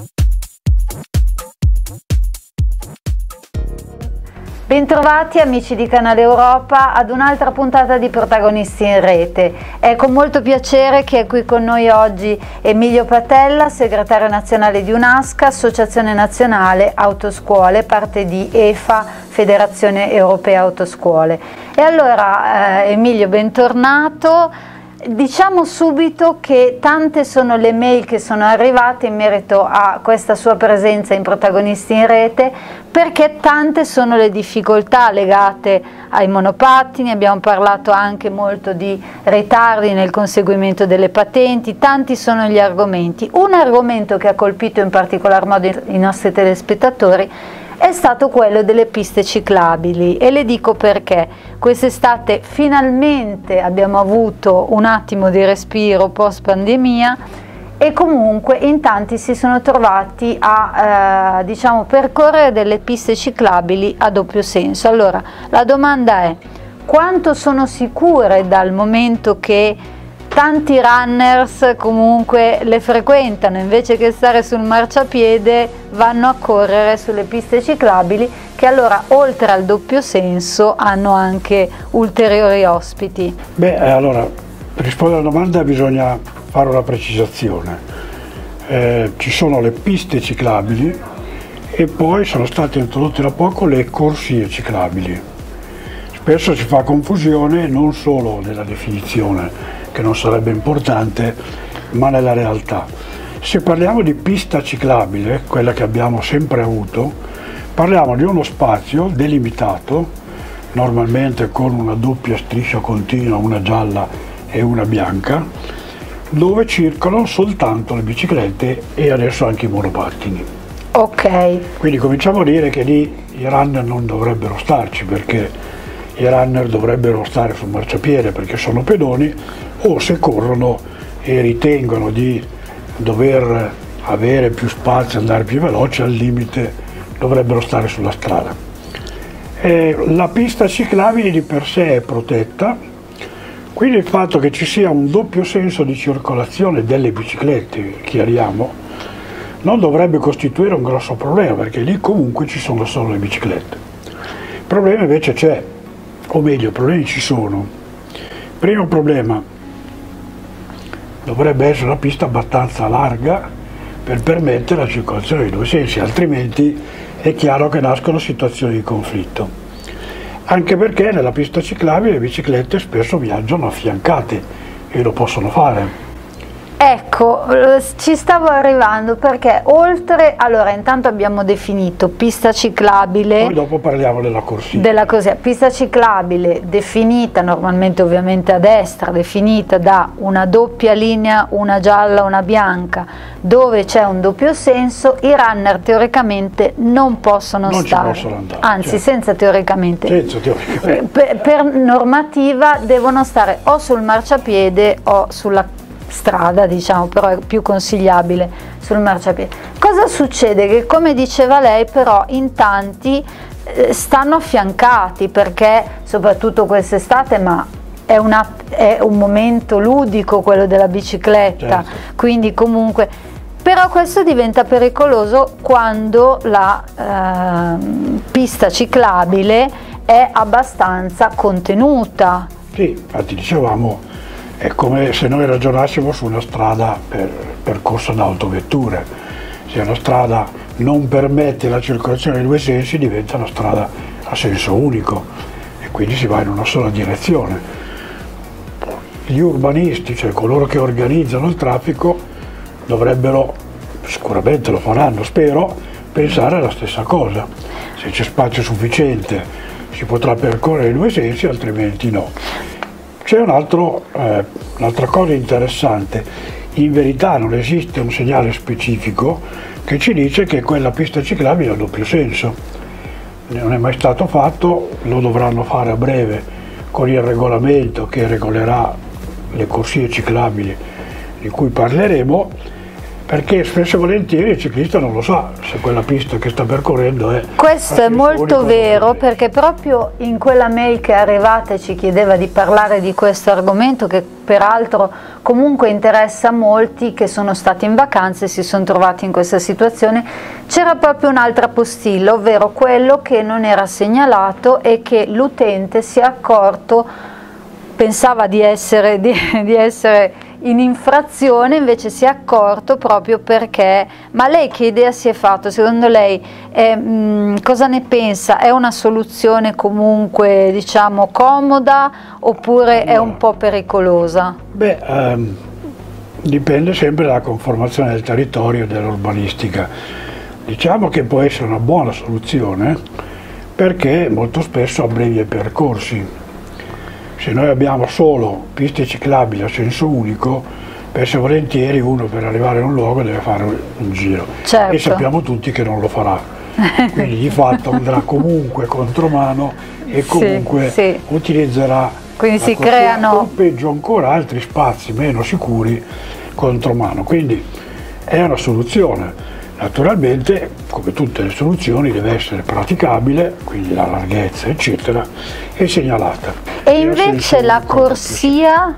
Bentrovati amici di Canale Europa ad un'altra puntata di Protagonisti in Rete. È con molto piacere che è qui con noi oggi Emilio Patella, segretario nazionale di UNASCA, Associazione Nazionale Autoscuole, parte di EFA, Federazione Europea Autoscuole. E allora Emilio, bentornato. Diciamo subito che tante sono le mail che sono arrivate in merito a questa sua presenza in Protagonisti in Rete, perché tante sono le difficoltà legate ai monopattini, abbiamo parlato anche molto di ritardi nel conseguimento delle patenti, tanti sono gli argomenti. Un argomento che ha colpito in particolar modo i nostri telespettatori è stato quello delle piste ciclabili, e le dico perché. Quest'estate finalmente abbiamo avuto un attimo di respiro post pandemia e comunque in tanti si sono trovati a diciamo, percorrere delle piste ciclabili a doppio senso. Allora la domanda è: quanto sono sicure, dal momento che tanti runners comunque le frequentano, invece che stare sul marciapiede vanno a correre sulle piste ciclabili, che allora oltre al doppio senso hanno anche ulteriori ospiti? Beh, allora, per rispondere alla domanda bisogna fare una precisazione. Ci sono le piste ciclabili e poi sono state introdotte da poco le corsie ciclabili. Spesso si fa confusione non solo nella definizione, che non sarebbe importante, ma nella realtà. Se parliamo di pista ciclabile, quella che abbiamo sempre avuto, parliamo di uno spazio delimitato, normalmente con una doppia striscia continua, una gialla e una bianca, dove circolano soltanto le biciclette e adesso anche i monopattini. Ok. Quindi cominciamo a dire che lì i runner non dovrebbero starci, perché i runner dovrebbero stare sul marciapiede perché sono pedoni, o se corrono e ritengono di dover avere più spazio, andare più veloce, al limite dovrebbero stare sulla strada. La pista ciclabile di per sé è protetta, quindi il fatto che ci sia un doppio senso di circolazione delle biciclette, chiariamo, non dovrebbe costituire un grosso problema, perché lì comunque ci sono solo le biciclette. Il problema invece c'è, o meglio, i problemi ci sono. Primo problema: dovrebbe essere una pista abbastanza larga per permettere la circolazione dei due sensi, altrimenti è chiaro che nascono situazioni di conflitto. Anche perché nella pista ciclabile le biciclette spesso viaggiano affiancate e lo possono fare. Ecco, ci stavo arrivando, perché oltre, allora intanto abbiamo definito pista ciclabile, Poi dopo parliamo della corsia. Pista ciclabile definita normalmente ovviamente a destra, definita da una doppia linea, una gialla, una bianca, dove c'è un doppio senso. I runner teoricamente non possono stare, ci possono andare, anzi certo. Senza teoricamente. Per normativa devono stare o sul marciapiede o sulla strada, diciamo, però è più consigliabile sul marciapiede. Cosa succede? Che, come diceva lei, però in tanti stanno affiancati, perché soprattutto quest'estate, ma è un momento ludico quello della bicicletta, certo. Quindi comunque, però questo diventa pericoloso quando la pista ciclabile è abbastanza contenuta. Sì, infatti dicevamo, è come se noi ragionassimo su una strada percorsa da autovetture. Se una strada non permette la circolazione dei due sensi, diventa una strada a senso unico e quindi si va in una sola direzione. Gli urbanisti, cioè coloro che organizzano il traffico, dovrebbero, sicuramente lo faranno, spero, pensare alla stessa cosa. Se c'è spazio sufficiente si potrà percorrere i due sensi, altrimenti no. C'è un'altra cosa interessante: in verità non esiste un segnale specifico che ci dice che quella pista ciclabile ha doppio senso. Non è mai stato fatto, lo dovranno fare a breve con il regolamento che regolerà le corsie ciclabili di cui parleremo, perché spesso e volentieri il ciclista non lo sa se quella pista che sta percorrendo è... Questo è molto vero, perché proprio in quella mail che è arrivata ci chiedeva di parlare di questo argomento, che peraltro comunque interessa a molti che sono stati in vacanze e si sono trovati in questa situazione. C'era proprio un'altra postilla, ovvero quello che non era segnalato e che l'utente si è accorto, pensava di essere in infrazione, invece si è accorto proprio perché. Ma lei che idea si è fatto? Secondo lei cosa ne pensa? È una soluzione comunque, diciamo, comoda, oppure è un po' pericolosa? Beh, dipende sempre dalla conformazione del territorio e dell'urbanistica. Diciamo che può essere una buona soluzione perché molto spesso abbrevia i percorsi. Se noi abbiamo solo piste ciclabili a senso unico, spesso e volentieri uno per arrivare a un luogo deve fare un giro. Certo. E sappiamo tutti che non lo farà. Quindi di fatto andrà comunque contromano e comunque sì. Utilizzerà, quindi si creano, o peggio ancora, altri spazi meno sicuri contromano. Quindi è una soluzione. Naturalmente, come tutte le soluzioni, deve essere praticabile, quindi la larghezza eccetera, e segnalata. E invece la corsia?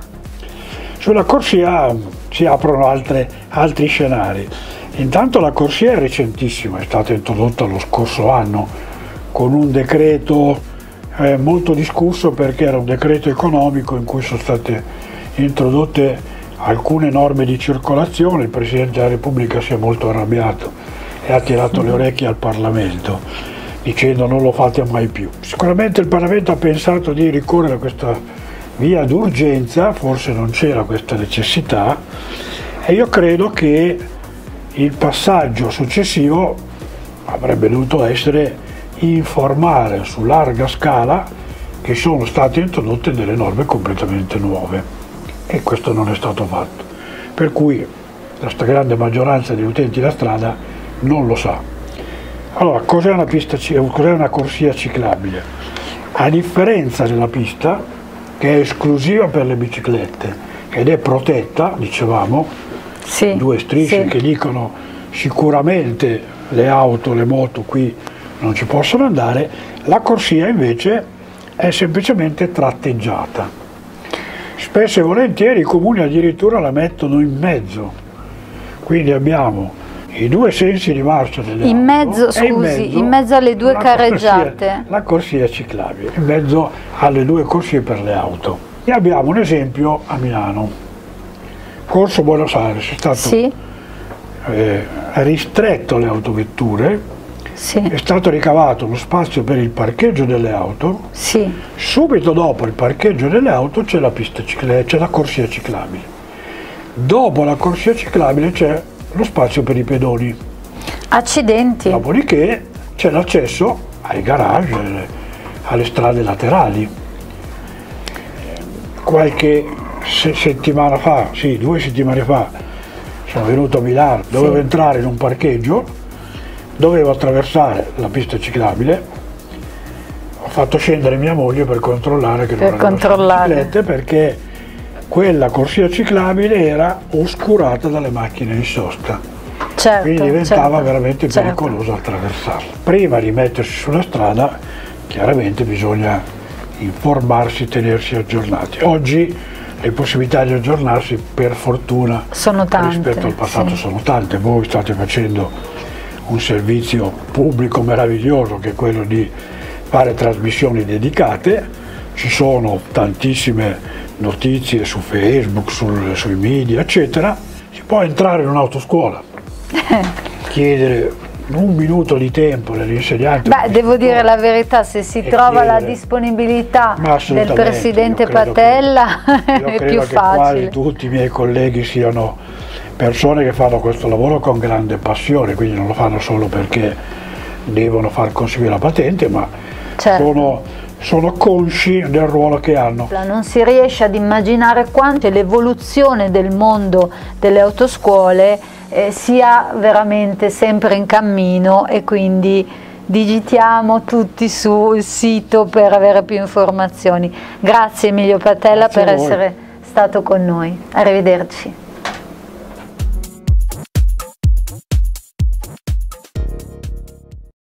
Sulla corsia si aprono altri scenari. Intanto la corsia è recentissima, è stata introdotta lo scorso anno con un decreto molto discusso, perché era un decreto economico in cui sono state introdotte alcune norme di circolazione. Il Presidente della Repubblica si è molto arrabbiato e ha tirato le orecchie al Parlamento dicendo non lo fate mai più. Sicuramente il Parlamento ha pensato di ricorrere a questa via d'urgenza, forse non c'era questa necessità, e io credo che il passaggio successivo avrebbe dovuto essere informare su larga scala che sono state introdotte delle norme completamente nuove, e questo non è stato fatto, per cui la stragrande maggioranza degli utenti della strada non lo sa. Allora, cos'è una corsia ciclabile? A differenza della pista, che è esclusiva per le biciclette ed è protetta, dicevamo, sì, due strisce sì, che dicono sicuramente le auto, le moto qui non ci possono andare, la corsia invece è semplicemente tratteggiata. Spesso e volentieri i comuni addirittura la mettono in mezzo, quindi abbiamo i due sensi di marcia delle in auto, mezzo, scusi, in mezzo alle due carreggiate. La corsia ciclabile, in mezzo alle due corsie per le auto. E abbiamo un esempio a Milano. Corso Buenos Aires è stato sì, ristretto alle autovetture, sì, è stato ricavato uno spazio per il parcheggio delle auto, sì. Subito dopo il parcheggio delle auto c'è la corsia ciclabile. Dopo la corsia ciclabile c'è lo spazio per i pedoni. Accidenti. Dopodiché c'è l'accesso ai garage, alle strade laterali. Qualche settimana fa, sì, 2 settimane fa, sono venuto a Milano, dovevo entrare in un parcheggio, dovevo attraversare la pista ciclabile, ho fatto scendere mia moglie per controllare che non erano biciclette, perché quella corsia ciclabile era oscurata dalle macchine in sosta, certo, quindi diventava veramente certo, pericoloso attraversarla. Prima di mettersi sulla strada chiaramente bisogna informarsi, tenersi aggiornati. Oggi le possibilità di aggiornarsi per fortuna sono tante, rispetto al passato, sì, sono tante. Voi state facendo un servizio pubblico meraviglioso, che è quello di fare trasmissioni dedicate, ci sono tantissime notizie su Facebook, sui media eccetera. Si può entrare in un'autoscuola, chiedere un minuto di tempo all'insegnante. Beh, devo dire la verità, se si trova la disponibilità del Presidente Patella è più facile. Quasi tutti i miei colleghi siano persone che fanno questo lavoro con grande passione, quindi non lo fanno solo perché devono far conseguire la patente, ma certo, sono consci del ruolo che hanno. Non si riesce ad immaginare quanto l'evoluzione del mondo delle autoscuole sia veramente sempre in cammino, e quindi digitiamo tutti sul sito per avere più informazioni. Grazie Emilio Patella per essere stato con noi. Arrivederci.